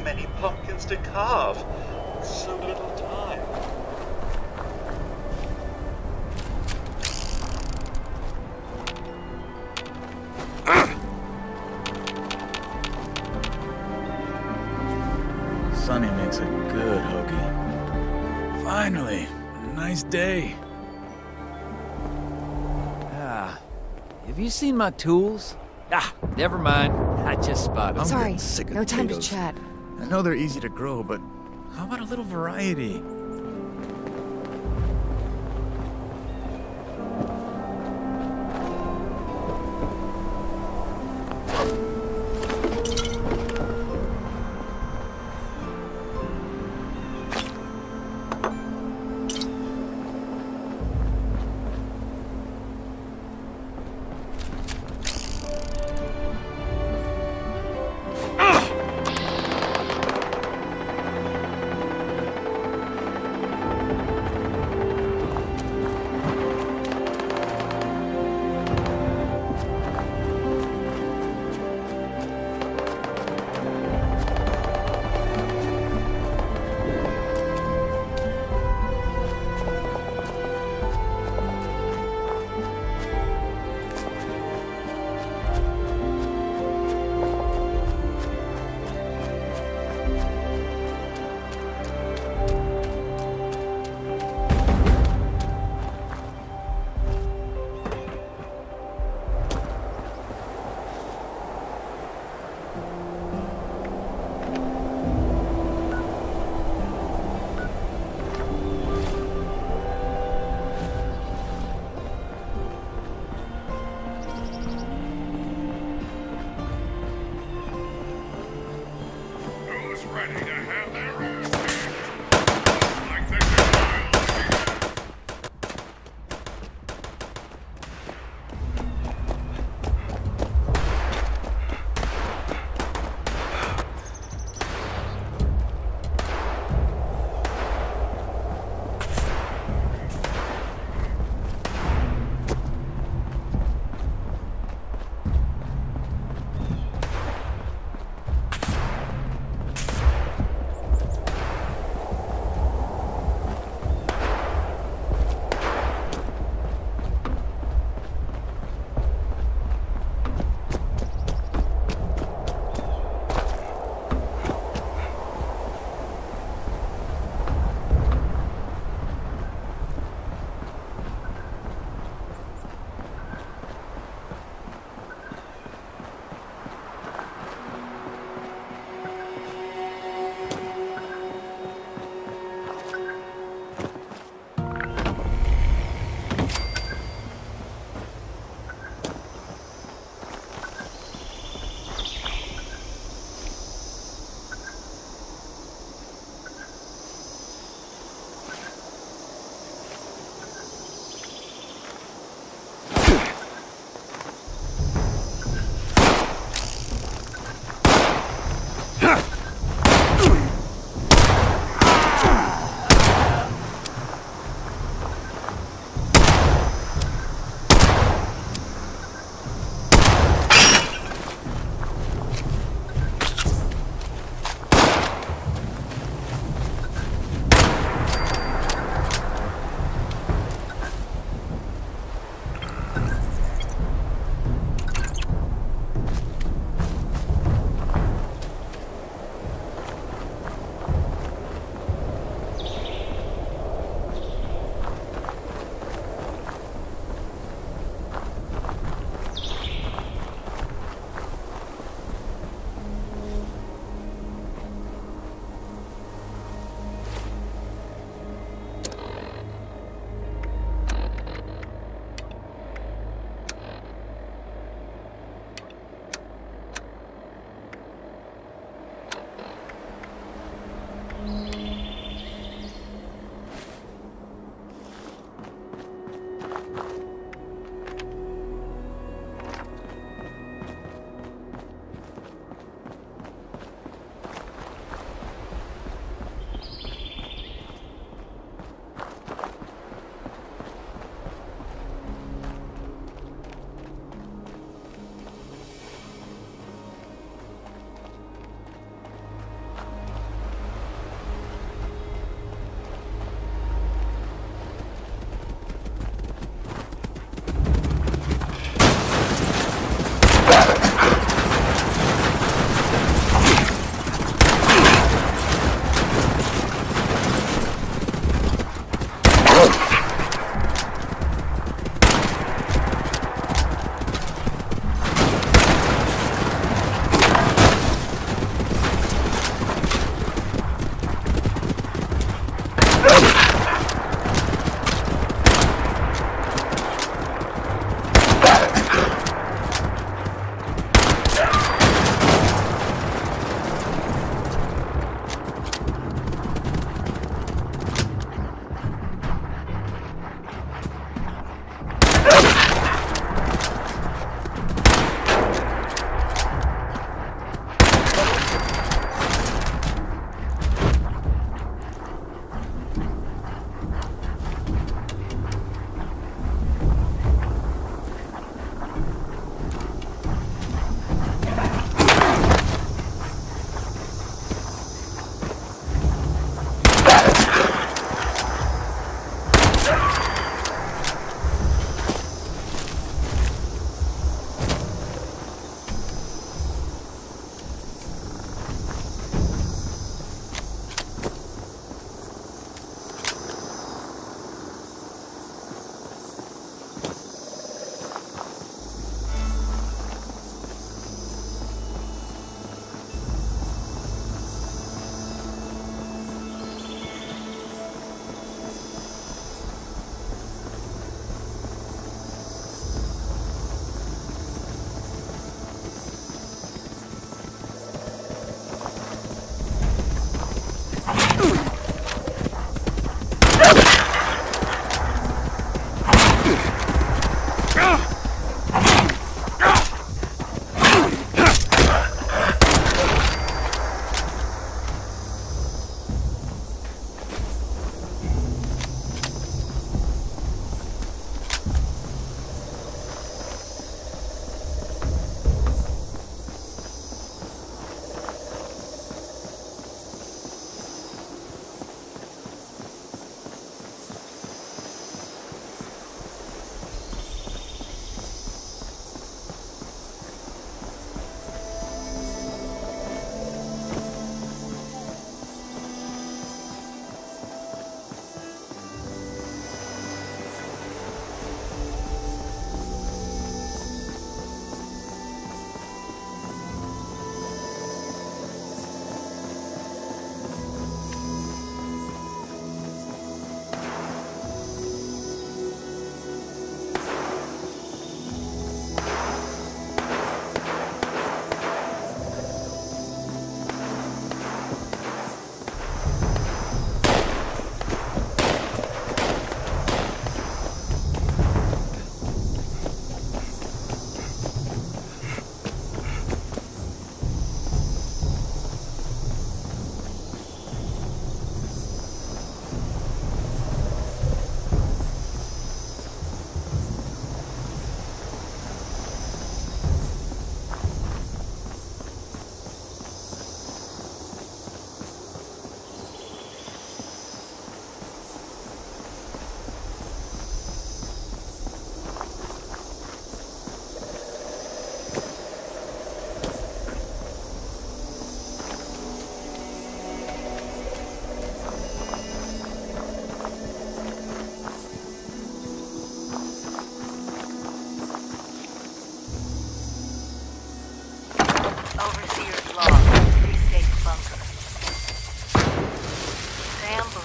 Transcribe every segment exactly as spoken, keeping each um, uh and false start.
many pumpkins to carve. So little time. Sunny makes a good hoagie. Finally, a nice day. Ah, have you seen my tools? Ah, never mind. I just spotted them. I'm Sorry, getting sick of no time to potatoes. chat. I know they're easy to grow, but how about a little variety?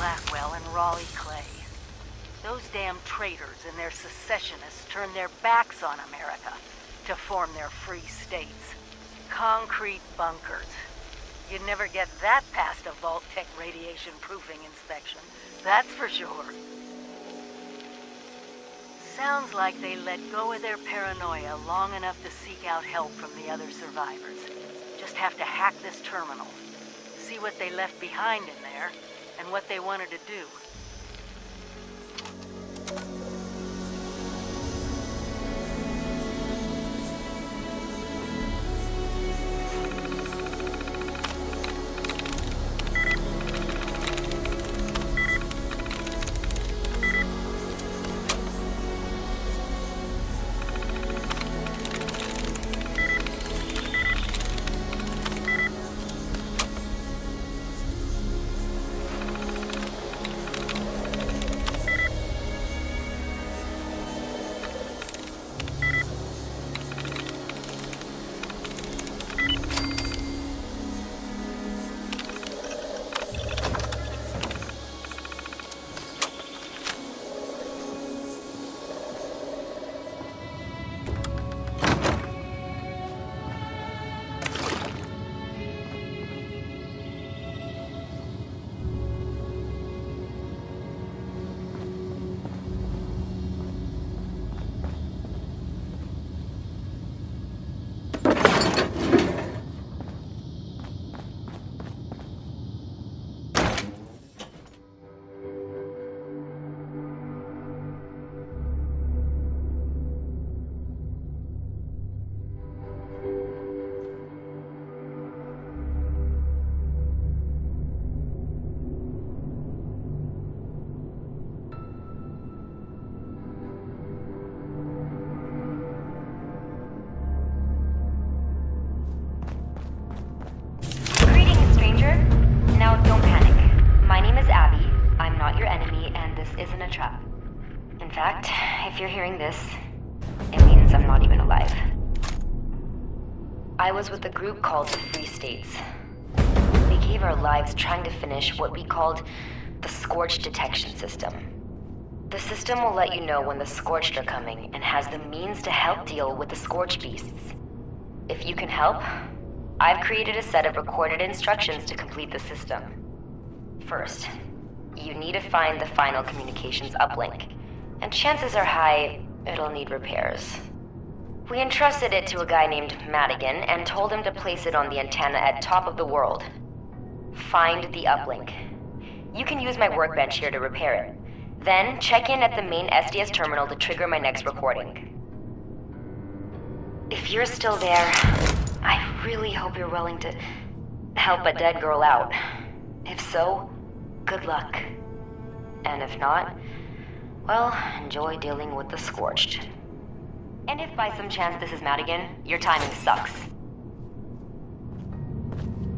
Blackwell and Raleigh Clay. Those damn traitors and their secessionists turned their backs on America to form their free states. Concrete bunkers. You'd never get that past a Vault-Tec radiation proofing inspection, that's for sure. Sounds like they let go of their paranoia long enough to seek out help from the other survivors. Just have to hack this terminal, see what they left behind in there, and what they wanted to do. If you're hearing this, it means I'm not even alive. I was with a group called the Free States. We gave our lives trying to finish what we called the Scorched Detection System. The system will let you know when the Scorched are coming and has the means to help deal with the Scorched beasts. If you can help, I've created a set of recorded instructions to complete the system. First, you need to find the final communications uplink. And chances are high, it'll need repairs. We entrusted it to a guy named Madigan and told him to place it on the antenna at top of the world. Find the uplink. You can use my workbench here to repair it. Then check in at the main S D S terminal to trigger my next recording. If you're still there, I really hope you're willing to help a dead girl out. If so, good luck. And if not, well, enjoy dealing with the Scorched. And if by some chance this is Madigan, your timing sucks.